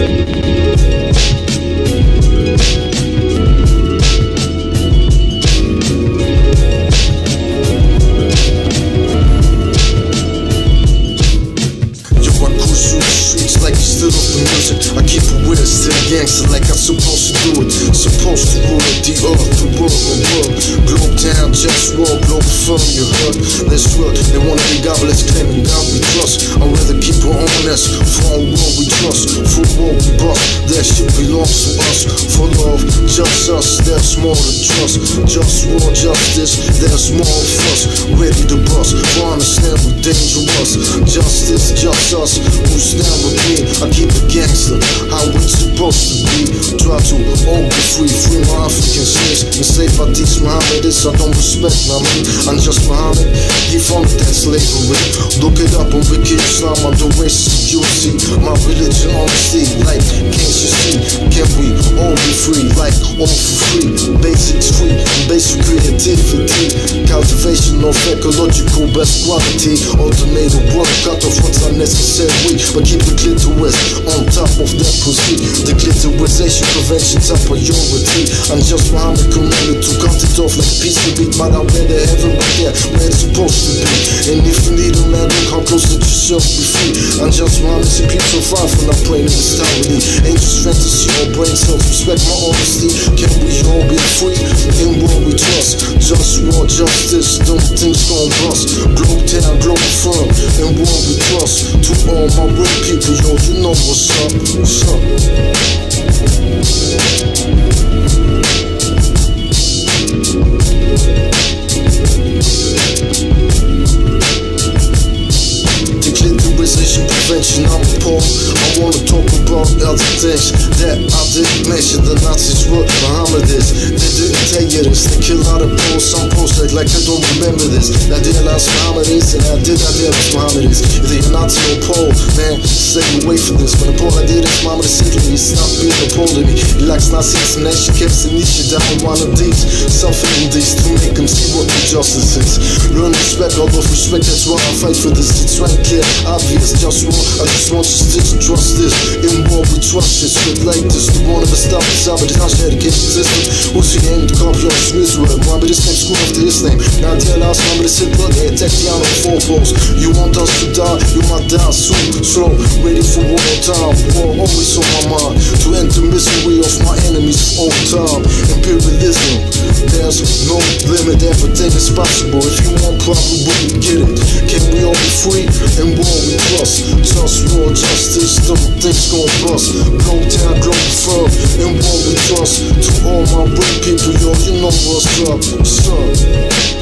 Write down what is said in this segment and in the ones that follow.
I keep it with it, still gangster like I'm supposed to do it. Supposed to rule it, the earth, the world. Globetown, JustWar, Globalfirm, you heard. Let's work, they wanna be godless, claiming God we trust. I'd rather keep it honest, for our world we trust. For war we bust, that shit belongs to us. For love, just us, there's more to trust. Just war, justice, there's more of us. Ready to bust, for understand we dangerous. Justice, just us, who's down with me? I keep it gangster, how it's supposed to be. Try to all be free, free my African slaves. And slave I teach Muhammad this, I don't respect, I mean, I'm just Muhammad, he funded that slavery. Look it up on Wiki Islam, I'm the racist, you see. My religion honesty, like, can't you see? Can we all be free, like, all for free? Basics free, basic creativity. Cultivation of ecological best quality. Automated work, cut off what's unnecessary, but keep the clitoris on top of that pussy. The clitorisation prevention's a priority. I'm just Muhammad commanded to cut it off like a piece of meat, but I'm where the heaven right there, where it's supposed to be. And if you need a man, look how close that yourself be free. I'm just Muhammad, see people far from not praying in this town. Angels fantasy or brain cells, respect my honesty. Can we all be free? In war we trust. Just war, justice, don't things gon' bust. Globetown, Globalfirm, in war we trust. To all my real people, yo, you know what's up, what's up. Declitorization prevention, I'm appalled. I wanna talk about other things that I didn't mention. The Nazis were Muhammad is. They didn't tell you this. They kill out of posts, some posts like I don't remember this. I realized Muhammad is, and I realize Muhammad is. If you're Nazi or Pole, man, stay away from this. When the Pole I did it, Muhammad is saying he stopped being a Pole to me. He likes Nazis and that shit keeps the niche down one of these. Suffering these to make them see what the justice is. Learn respect, all of respect, that's why I fight for this. It's right clear, obvious, just war. I just want you to trust this. In war we trust this. Spit like this, the one of us stop this out, but it's not dedication system. Who's he aiming to copy on Smith's word? Muhammad is named school after his name. Now realize Muhammad is Hitler, they attack the on four poles. You want us to die, you might die soon. Slow, ready for war time. War always on my mind. To end the misery of my enemies for all time. Imperialism, there's no limit, everything is possible. If you want probably get it. Can we all be free? In war we trust. Just war, justice, don't things gon' bust. Globetown, Globalfirm, in war we trust. To all my real people, yo, you know what's up, what's up.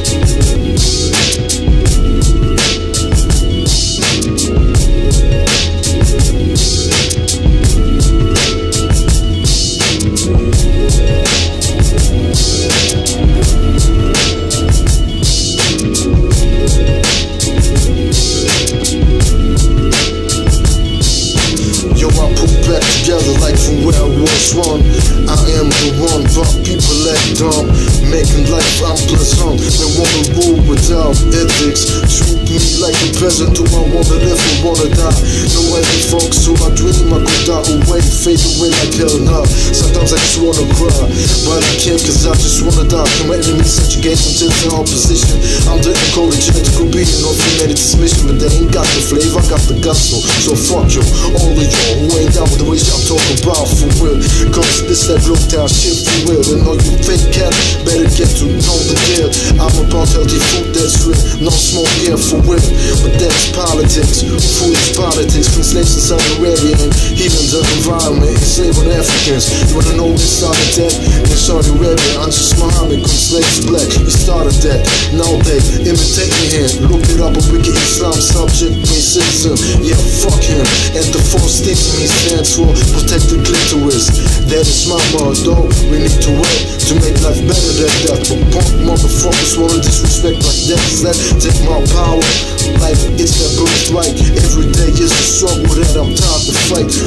Like from where I was one, I am the one, but people act dumb, making life unpleasant. They wanna rule without ethics, treat me like a peasant. Do I wanna live or wanna die? No every folks, so I dream I could die away, fade away like hell now. Sometimes I just wanna cry, but I can't cause I just wanna die. From enemies subjugation to the opposition. I'm the ecological being of humanity's mission, but they ain't got the flavor, I got the gusto. So fuck you, all of y'all who ain't down with the way y'all talk about for real. Cause this that Globetown shit for real. And all you fake cats better get to know the deal. I'm about healthy food that's real, no smoke here for real. But that's politics, food is politics. Translation Saudi Arabia and healing the environment, enslaving Africans. You wanna know who started that? In Saudi Arabia, I'm just Muhammad, cause slaves black. He started that, now they imitate me here. Look it up on Wiki Islam, subject, racism. Yeah, fuck him. And the force things he stands for, protect the clitoris. That is my motto. We need to work to make life better than that. But punk motherfuckers wanna disrespect like that. That take my power. Like it's that birthright. Every day is a struggle that I'm tired to fight. Just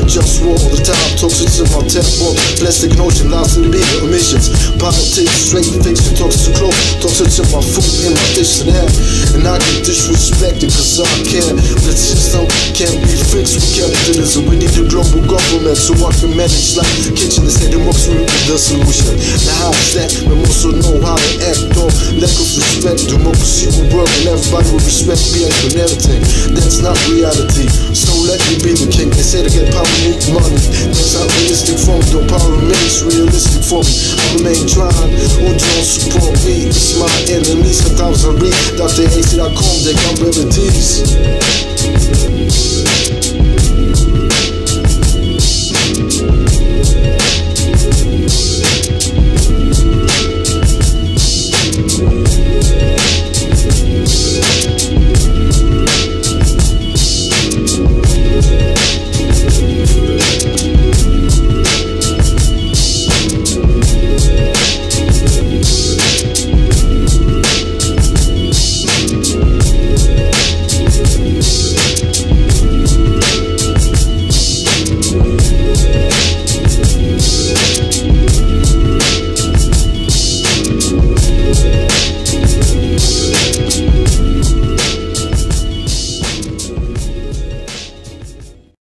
war all the time. Toxic in my tap book. Plastic notion, lies in the bigger emissions. Politics, straight fiction, toxic to clothes. Toxic in my food, in my dish and air. And I get disrespected cause I care. The system can't be fixed with capitalism. We need a global government so I can manage like kitchen and say democracy will be the solution. Now how's that? We also know how to act on lack of respect. Democracy will work and everybody will respect me and everything. That's not reality. So let me be the king. They say to get power need money. That's not realistic for me. Though power remains realistic for me. I remain trying. Who don't support me? It's my enemy. Sometimes I read Dr.A.K.A.com. They got remedies.